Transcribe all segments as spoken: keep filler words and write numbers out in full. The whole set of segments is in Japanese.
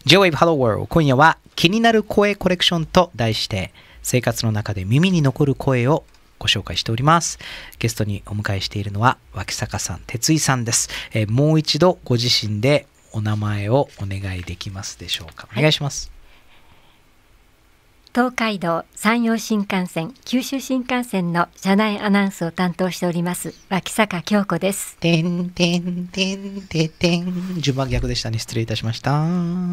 ジェイウェーブ Hello World 今夜は気になる声コレクションと題して生活の中で耳に残る声をご紹介しております。ゲストにお迎えしているのは脇坂さん、哲井さんです、えー、もう一度ご自身でお名前をお願いできますでしょうか。お願いします。 東海道山陽新幹線九州新幹線の車内アナウンスを担当しております脇坂京子です。 てんてんてんてんてん、順番逆でしたね、失礼いたしました。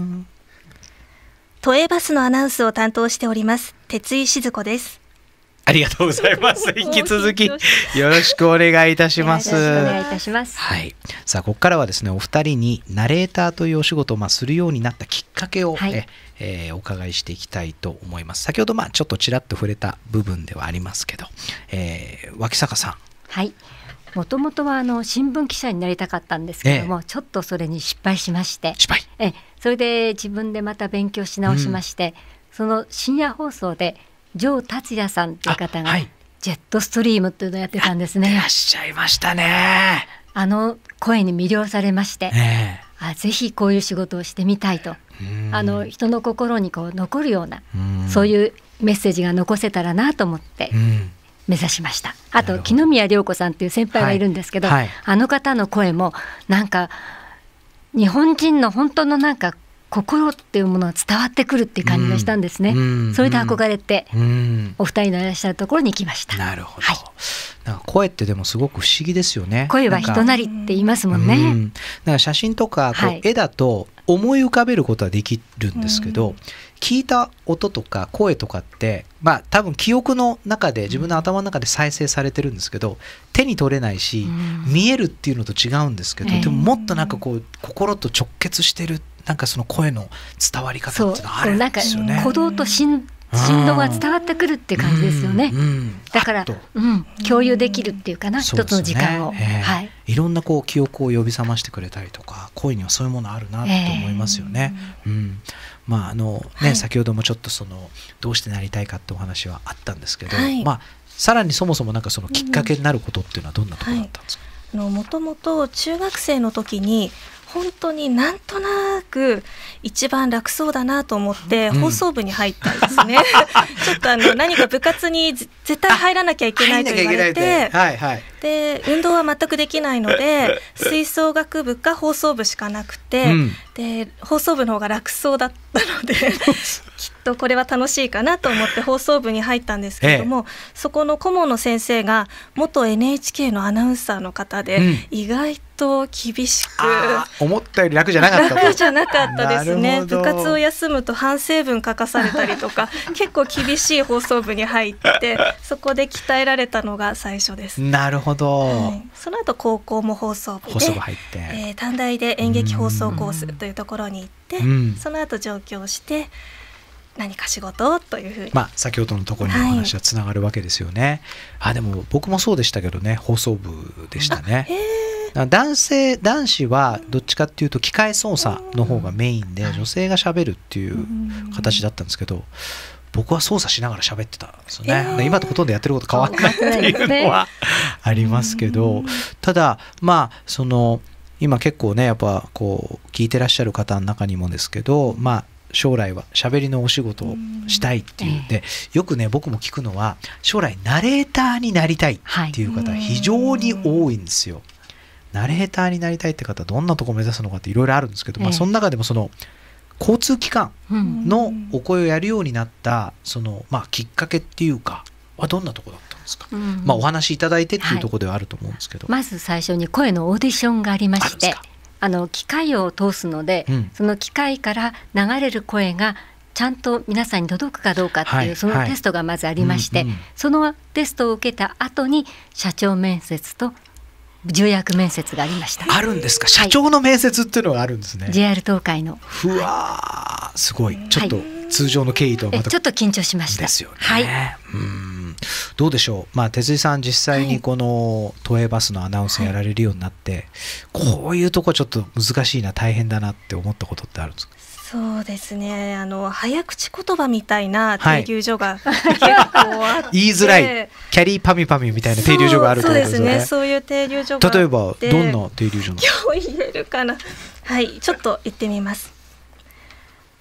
都営バスのアナウンスを担当しております哲井静子です。 ありがとうございます引き続きよろしくお願いいたします。 よろしくお願いいたします。 はい、さあここからはですねお二人にナレーターというお仕事をまあするようになったきっかけを、はい、ええー、お伺いしていきたいと思います。先ほどまあちょっとちらっと触れた部分ではありますけど、えー、脇坂さん。 はい、もともとはあの新聞記者になりたかったんですけども、ええ、ちょっとそれに失敗しまして失敗えそれで自分でまた勉強し直しまして、うん、その深夜放送で城達也さんという方が、はい、ジェットストリームというのをやってたんですね。 やってらっしゃいましたね。 あの声に魅了されまして、えー、あぜひこういう仕事をしてみたいと、あの人の心にこう残るようなうそういうメッセージが残せたらなと思って目指しました。あと木宮涼子さんという先輩がいるんですけど、はいはい、あの方の声もなんか日本人の本当のなんか心っていうものが伝わってくるっていう感じがしたんですね、うん、それで憧れて、うん、お二人のいらっしゃるところに行きました。 なるほど、はい、なんか声ってでもすごく不思議ですよね。 声は人なりって言いますもんね。 うん、なんか写真とかこう、はい、絵だと思い浮かべることはできるんですけど、うん、聞いた音とか声とかってまあ多分記憶の中で自分の頭の中で再生されてるんですけど、手に取れないし、うん、見えるっていうのと違うんですけど、えー、でももっとなんかこう心と直結してるなんかその声の伝わり方っていうのがあるんですよね。 なんか鼓動と振動が伝わってくるっていう感じですよね、うんうん、だから、うん、共有できるっていうかな、一つの時間を、 えーはい、いろんなこう記憶を呼び覚ましてくれたりとか、声にはそういうものあるなと思いますよね、えーうんまああのねはい、先ほどもちょっとそのどうしてなりたいかってお話はあったんですけど、はい、まあ、さらにそもそもなんかそのきっかけになることっていうのはどんなところだったんですか。 はい、あのもともと中学生の時に本当になんとなく一番楽そうだなと思って放送部に入ったんですね、うん、ちょっとあの何か部活に絶対入らなきゃいけないと言われて、はいはい、で運動は全くできないので吹奏楽部か放送部しかなくて、うん、で放送部の方が楽そうだったのできっとこれは楽しいかなと思って放送部に入ったんですけれども、ええ、そこの顧問の先生が元 エヌエイチケー のアナウンサーの方で、うん、意外と厳しく思ったより楽じゃなかった楽じゃなかったですね。部活を休むと反省文書かされたりとか結構厳しい放送部に入ってそこで鍛えられたのが最初です。 なるほど、はい、 その後高校も放送部で放送部入って、 えー、短大で演劇放送コースというところに行って、うん、その後上京して何か仕事というふうに、 まあ、先ほどのところにお話はつながるわけですよね、はい、あでも僕もそうでしたけどね、放送部でしたね。男性男子はどっちかっていうと機械操作の方がメインで女性が喋るっていう形だったんですけど、僕は操作しながら喋ってたんですよね、えー、今とほとんどやってること変わらないっていうのはありますけど、ただまあその今結構ねやっぱこう聞いてらっしゃる方の中にもですけど、まあ将来は喋りのお仕事をしたいっていうで、よくね僕も聞くのは将来ナレーターになりたいっていう方非常に多いんですよ。ナレーターになりたいって方どんなところを目指すのかっていろいろあるんですけど、まあ、その中でもその交通機関のお声をやるようになったその、まあ、きっかけっていうかはどんなところだったんですか。まあ、お話しいただいてっていうところではあると思うんですけど、 はい、まず最初に声のオーディションがありまして、あの機械を通すので、うん、その機械から流れる声がちゃんと皆さんに届くかどうかっていう、はい、そのテストがまずありまして、はいうんうん、そのテストを受けた後に社長面接と重役面接がありました。 あるんですか。社長の面接っていうのがあるんですね、はい、 ジェイアール 東海の。 ふわーすごい、ちょっと通常の経緯とはまたちょっと緊張しましたですよね、 はい、 うんどうでしょう、まあ、哲井さん実際にこの都営バスのアナウンスやられるようになって、はい、こういうとこちょっと難しいな大変だなって思ったことってあるんですか。 そうですね、あの早口言葉みたいな停留所が、はい、結構あって言いづらいキャリーパミュパミュみたいな停留所があるってことですよね。 そうですね、そういう停留所があって、 例えばどんな停留所なんですか。 今日言えるかな。はい、ちょっと言ってみます。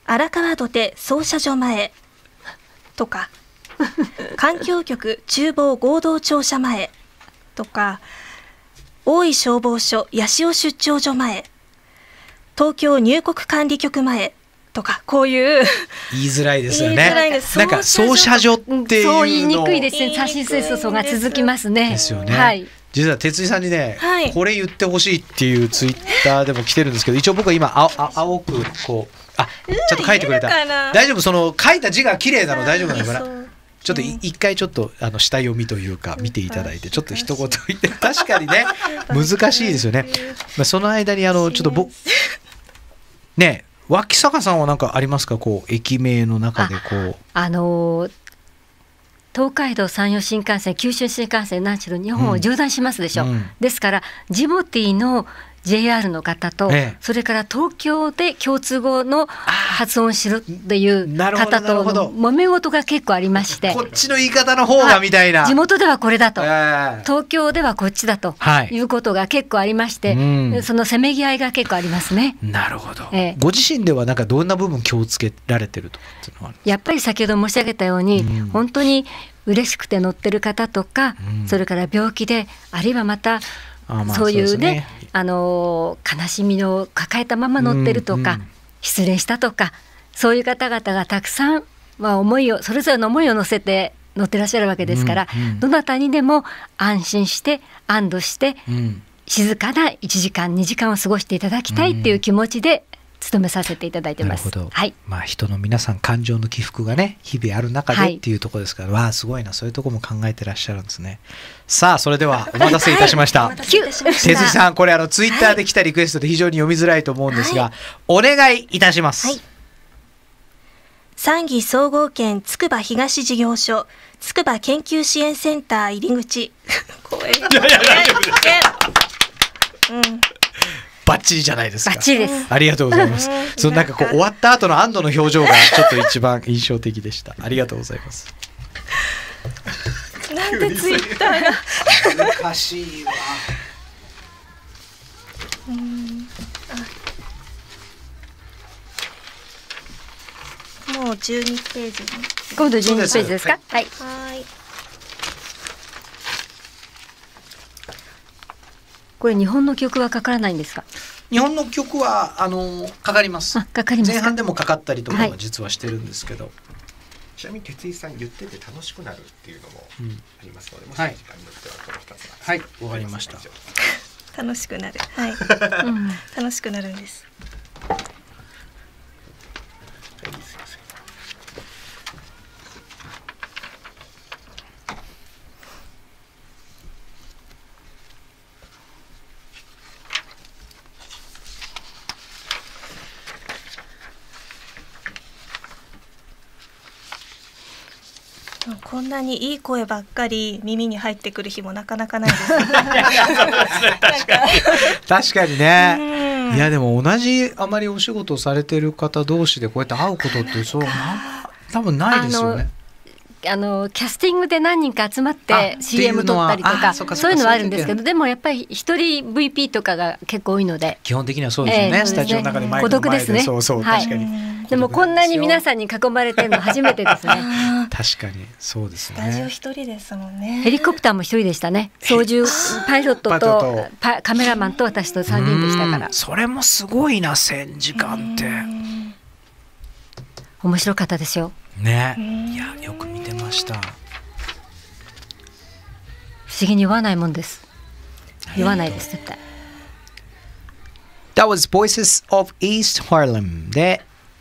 荒川土手操車所前とか環境局厨房合同庁舎前とか大井消防署八潮出張所前東京入国管理局前とかこういう言いづらいですよね。 言いづらいです。 なんか操車所っていうの、うん、 そう言いにくいですね。さしすせそが続きますね。 ですよね。 はい、 実は哲井さんにね、 はい、 これ言ってほしいっていうツイッターでも来てるんですけど、一応僕は今ああ青くこうあちょっと書いてくれた。大丈夫、その書いた字が綺麗なの大丈夫なのかな。ちょっと一回ちょっとあの下読みというか見ていただいてちょっと一言言って確かにね難しいですよね。まあ、その間にあのちょっと僕ね脇坂さんは何かありますか、こう駅名の中でこうあ, あのー、東海道山陽新幹線九州新幹線何しろ日本を縦断しますでしょ、うん、ですからジモティーの ジェイアール の方と、ええ、それから東京で共通語の発音しろっていう方との揉め事が結構ありまして、 こっちの言い方の方がみたいな、 地元ではこれだと、 えー、 東京ではこっちだということが結構ありまして、はい、そのせめぎ合いが結構ありますね。 なるほど、えー、ご自身ではなんかどんな部分気をつけられてるとかっていうのはあるんですか？ やっぱり先ほど申し上げたように、うん、本当に嬉しくて乗ってる方とか、うん、それから病気であるいはまたあまあそういうね、あの悲しみを抱えたまま乗ってるとか、うんうん、失恋したとかそういう方々がたくさん、まあ、思いをそれぞれの思いを乗せて乗ってらっしゃるわけですから、うんうん、どなたにでも安心して安堵して、うん、静かないちじかんにじかんを過ごしていただきたいっていう気持ちで務めさせていただいてます。 なるほど、 はい、 まあ、人の皆さん感情の起伏がね日々ある中でっていうところですから、はい、わあすごいな、そういうところも考えてらっしゃるんですね。さあそれではお待たせいたしました、はい、哲井さん、これあのツイッターで来たリクエストで非常に読みづらいと思うんですが、はい、お願いいたします。はい、 三義総合研つくば東事業所つくば研究支援センター入り口怖いいやいや大丈夫です、 うん、バッチリじゃないですか。 バッチリです。 ありがとうございます。そのなんかこう終わった後の安堵の表情がちょっと一番印象的でした。ありがとうございます。 なんでツイッターが難しいわ。 うんあもうじゅうにページ、ね、 今度じゅうにページですか？はい。 はい。 これ日本の曲はかからないんですか？ 日本の曲はあのかかります。 あ、かかりますか。 前半でもかかったりとかは実はしてるんですけど、はい、 ちなみに哲井さん言ってて楽しくなるっていうのもありますので、うん、もし時間によってはこのふたつなんです。 はい、わかりました。 楽しくなる、はい、うん、楽しくなるんです。こんなにいい声ばっかり耳に入ってくる日もなかなかないですね。 確かにね。いやでも同じあまりお仕事をされてる方同士でこうやって会うことってそう多分ないですよね。 あのキャスティングで何人か集まって シーエム 撮ったりとかそういうのはあるんですけど、でもやっぱり一人 ブイピー とかが結構多いので基本的にはそうですよね、えー、スタジオの中にマイクの前で、 孤独ですね。 そうそう、はい、確かにでもこんなに皆さんに囲まれてるの初めてですね。 確かにそうですね。 スタジオ一人ですもんね。 ヘリコプターも一人でしたね。操縦パイロットとパカメラマンと私とさんにんでしたから。 それもすごいな、せんじかんって。 面白かったですよね。いやよく見てました。 不思議に言わないもんです。言わないです絶対。 That was Voices of East Harlem で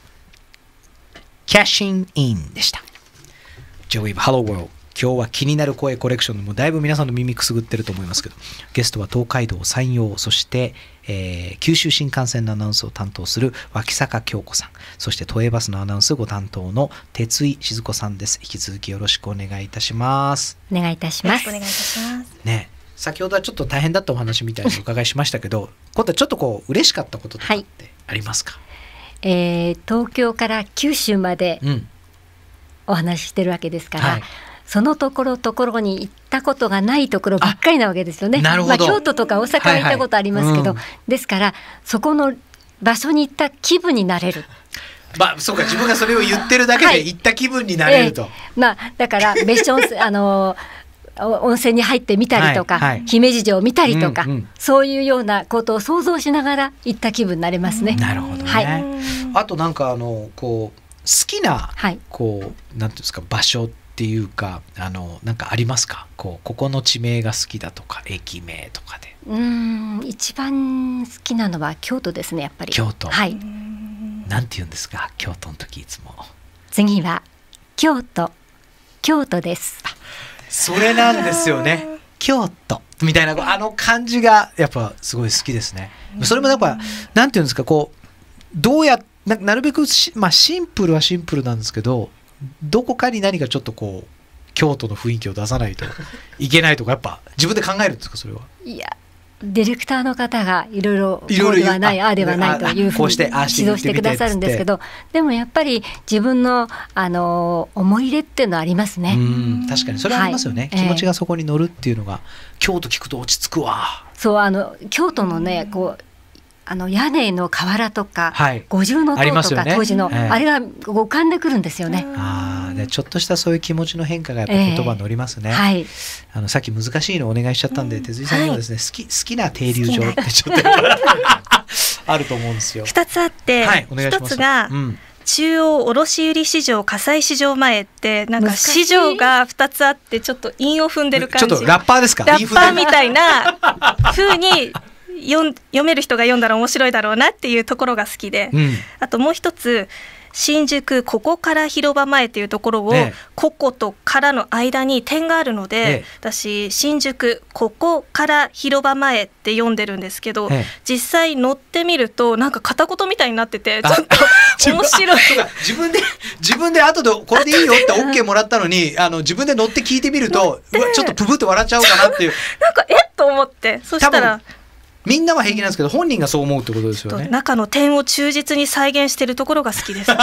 Cashing In でした。J-Wave Hello World、 今日は気になる声コレクションでもだいぶ皆さんの耳くすぐってると思いますけど、ゲストは東海道山陽、そして、えー、九州新幹線のアナウンスを担当する脇坂京子さん、そして都営バスのアナウンスご担当の哲井静子さんです。引き続きよろしくお願いいたします。 お願いいたします。 お願いいたします。 ね、先ほどはちょっと大変だったお話みたいにお伺いしましたけど今度はちょっとこう嬉しかったこととかってありますか？ はい、えー、東京から九州までお話ししてるわけですから、うんはい、そのところところに行ったことがないところばっかりなわけですよね。 なるほど。 まあ、京都とか大阪は行ったことありますけど、はいはい、うん、ですからそこの場所に行った気分になれる。 まあそうか、自分がそれを言ってるだけで行った気分になれると、 はいえー、まあだから別所温泉あの温泉に入ってみたりとか、はいはい、姫路城を見たりとか、うんうん、そういうようなことを想像しながら行った気分になれますね。 なるほどね、はい、あとなんかあのこう好きな、はい、こうなんていうんですか、場所っていうか、あのなんかありますか？こうここの地名が好きだとか駅名とかで。 うーん、一番好きなのは京都ですね、やっぱり。 京都、 はい。 なんて言うんですか、京都の時いつも。 次は京都、京都です。 それなんですよね。京都みたいなあの感じがやっぱすごい好きですね。それもやっぱなんて言うんですか、こうどうやな, なるべくし、まあ、シンプルはシンプルなんですけど、どこかに何かちょっとこう京都の雰囲気を出さないといけないとか、やっぱ自分で考えるんですか、それは。 いや、ディレクターの方がいろいろこうではない、ああではないというふうに指導してくださるんですけど、でもやっぱり自分の、あの思い入れっていうのはありますね。 うん、確かにそれはありますよね、はい、気持ちがそこに乗るっていうのが、えー、京都聞くと落ち着くわ。そう、あの京都のね、こうあの屋根の瓦とか、はい、五重塔とか、ね、当時の、えー、あれが浮かんでくるんですよね。あでちょっとしたそういう気持ちの変化がやっぱ言葉に乗りますね、えーはい、あのさっき難しいのお願いしちゃったんで、うん、手井さんにはですね、はい、好き、好きな停留場ってちょっとあると思うんですよ。 ふたつあって、はい、お願いします。ひとつが、うん、中央卸売市場葛西市場前って、なんか市場がふたつあって、ちょっと韻を踏んでる感じ。 ちょっとラッパーですか？ ラッパーみたいな風に読, 読める人が読んだら面白いだろうなっていうところが好きで、うん、あともう一つ、新宿ここから広場前っていうところを、ね、こことからの間に点があるので、ね、私新宿ここから広場前って読んでるんですけど、ね、実際乗ってみるとなんか片言みたいになってて、ちょっと面白い。 自分で自分で後でこれでいいよって オーケー もらったのに、あの自分で乗って聞いてみるとちょっとプブって笑っちゃうかなっていうなんかえっと思って、そしたらみんなは平気なんですけど、本人がそう思うってことですよね。 中の点を忠実に再現しているところが好きです。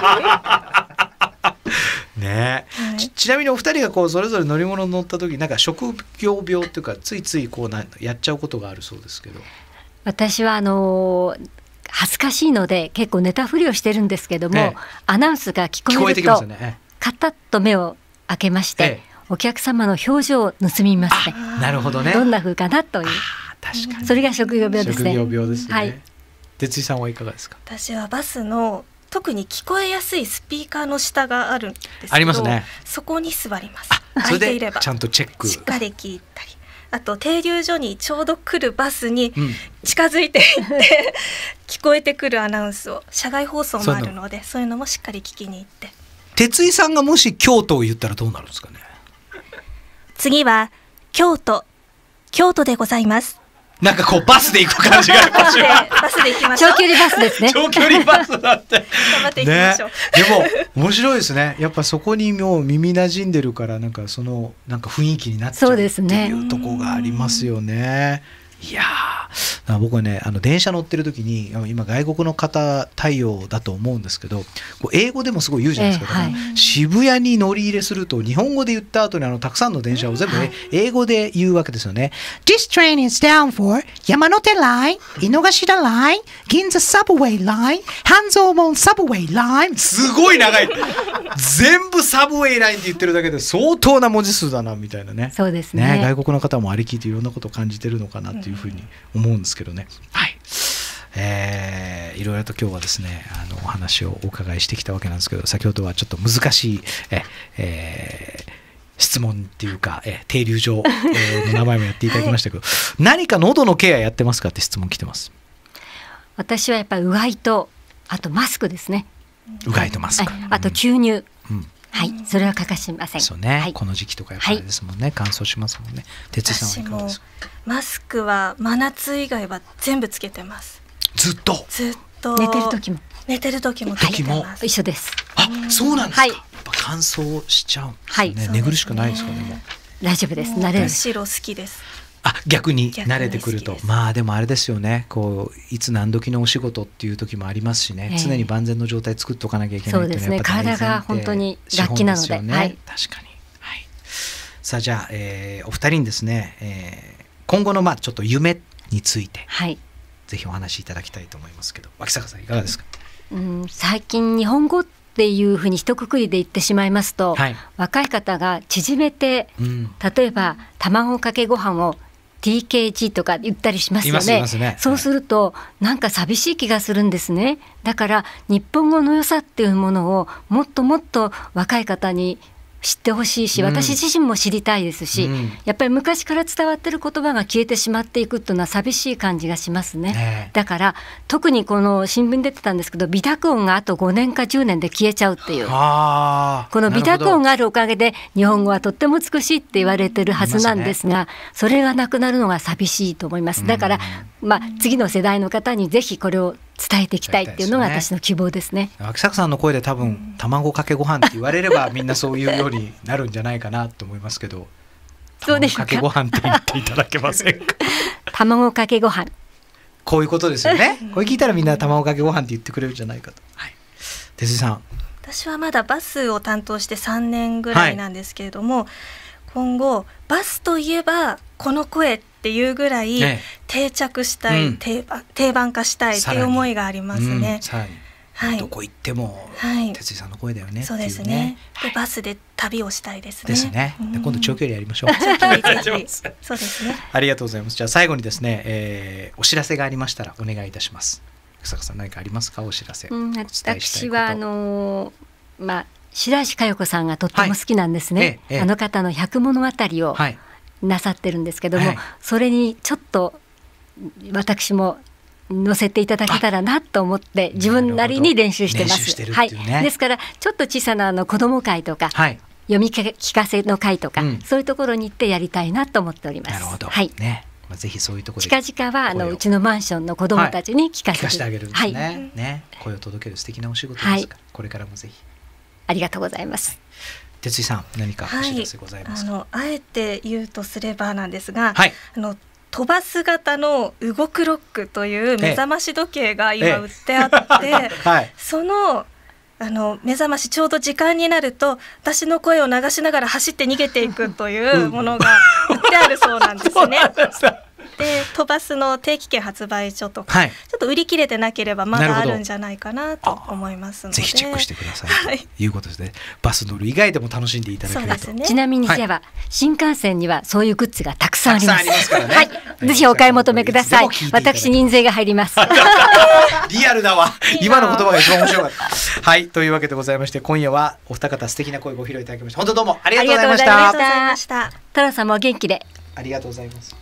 ね、はい、ち, ちなみにお二人がこうそれぞれ乗り物に乗った時、なんか職業病っていうか、ついついこうなやっちゃうことがあるそうですけど。 私はあのー、恥ずかしいので結構ネタ振りをしてるんですけども、ええ、アナウンスが聞こえると、ね、カタッと目を開けまして、ええ、お客様の表情を盗みますね。 なるほどね。 どんな風かなという。 確かにそれが職業病ですね。 職業病ですね。 はい、 哲井さんはいかがですか？ 私はバスの特に聞こえやすいスピーカーの下があるんですけど、 ありますね、 そこに座ります。 それでちゃんとチェックしっかり聞いたり、あと停留所にちょうど来るバスに近づいていって、うん、聞こえてくるアナウンスを、車外放送もあるので、そういうのもしっかり聞きに行って。 哲井さんがもし京都を言ったらどうなるんですかね？ 次は京都、京都でございます。 なんかこうバスで行く感じがバスでバスで行きましょう。 長距離バスですね。 長距離バスだって頑張って行きましょう、 ね、でも面白いですね。やっぱそこにもう耳馴染んでるから、なんかそのなんか雰囲気になっちゃうっていうところがありますよね。いやー、僕はね、あの電車乗ってる時に、今外国の方対応だと思うんですけど、こう英語でもすごい言うじゃないですか、えーはい、渋谷に乗り入れすると日本語で言った後にあのたくさんの電車を全部、ね、英語で言うわけですよね。 This train is down for 山手 line、 井の頭 line、 銀座 subway line、 半蔵門 subway line。 すごい長い全部サブウェイラインって言ってるだけで相当な文字数だなみたいなね。 そうですね。 ね、外国の方もありきっていろんなことを感じてるのかなっていうふうに思うんですけどね。はい、えー、いろいろと今日はですね、あのお話をお伺いしてきたわけなんですけど、先ほどはちょっと難しいえ、えー、質問っていうか、え停留所の名前もやっていただきましたけど、はい、何か喉のケアやってますかって質問来てます。 私はやっぱりうがいと、あとマスクですね。 うがいとマスク、 あと吸入、うん、はい、それは欠かしません。 そうね、 はい、 この時期とかやっぱりですもんね、はい、乾燥しますもんね。哲井さんはいかがですか？ マスクは真夏以外は全部つけてます。 ずっとずっと寝てる時も寝てる時もつけてます。 一緒です。 あ、そうなんですか、 はい、 やっぱ乾燥しちゃうんですね、 はい、 寝苦しくないですかね。もう大丈夫です。慣れる。 むしろ好きです。 あ、逆に慣れてくると、まあでもあれですよね、こういつ何時のお仕事っていう時もありますしね、えー、常に万全の状態作っておかなきゃいけないっていうのはやっぱり大前提、 そうですね、体が本当に楽器なので、 ね、はい、確かに、はい、さあじゃあ、えー、お二人にですね、えー、今後のまあちょっと夢について、はい、ぜひお話しいただきたいと思いますけど、脇坂さんいかがですか？ うん、最近日本語っていうふうに一括りで言ってしまいますと、はい、若い方が縮めて、うん、例えば卵かけご飯を ティーケージー とか言ったりしますよね。ね、そうするとなんか寂しい気がするんですね。だから日本語の良さっていうものをもっともっと若い方に知ってほしいし、私自身も知りたいですし、うん、やっぱり昔から伝わってる言葉が消えてしまっていくっていうのは寂しい感じがしますね。ね、だから特にこの新聞に出てたんですけど、微濁音があとごねんかじゅうねんで消えちゃうっていう、この微濁音があるおかげで日本語はとっても美しいって言われてるはずなんですが、それがなくなるのが寂しいと思います。だから、まあ、次の世代の方にぜひこれを伝えていきたいっていうのが私の希望ですね。 秋坂さんの声で多分卵かけご飯って言われればみんなそういうようになるんじゃないかなと思いますけど、卵かけご飯って言っていただけませんか？ 卵かけご飯、 こういうことですよね。これ聞いたらみんな卵かけご飯って言ってくれるんじゃないかと。はい、哲井さん。 私はまだバスを担当してさんねんぐらいなんですけれども、はい、今後バスといえばこの声っていうぐらい定着したい、うん、定番、定番化したいっていう思いがありますね。 さらに、うんはい、どこ行っても、はい、哲井さんの声だよねっていうね。そうですね。 で、バスで旅をしたいですね。 ですね。で、今度長距離やりましょう。 そうですね。 ありがとうございます。じゃあ最後にですね、えー、お知らせがありましたらお願いいたします。秋坂さん、何かありますか？お知らせ。うん、 私はあのー、まあ白石佳代子さんがとっても好きなんですね。はいええ、あの方の百物語をなさってるんですけども、はい、それにちょっと私も載せていただけたらなと思って自分なりに練習してます。ね、はい、ですからちょっと小さなあの子ども会とか、はい、読み聞かせの会とか、うん、そういうところに行ってやりたいなと思っております。 なるほど、 はいね、まあ、ぜひそういうところで近々はあのうちのマンションの子どもたちに聞かせて、 はい、聞かせてあげるんですね。はい、ね、声を届ける素敵なお仕事ですから、はい、これからもぜひありがとうございます。 哲井さん、何かお知らせございますか？ はい、あのあえて言うとすればなんですが、はい、あの飛ばす型の動くロックという目覚まし時計が今売ってあって、ええはい、そのあの目覚ましちょうど時間になると私の声を流しながら走って逃げていくというものが売ってあるそうなんですね。で、飛ばすの定期券発売所とか、はい、ちょっと売り切れてなければまだあるんじゃないかなと思いますので、 ぜひチェックしてくださいということですね。はい、バス乗る以外でも楽しんでいただけると、 ね、ちなみにでは、はい、新幹線にはそういうグッズがたくさんあります。ますからね、はい、ぜひお買い求めください。私印税が入ります。 リアルだわ。今の言葉が一番面白かった。はい、というわけでございまして、今夜はお二方素敵な声をご披露いただきました。本当どうもありがとうございました。 タラさんも元気でありがとうございます。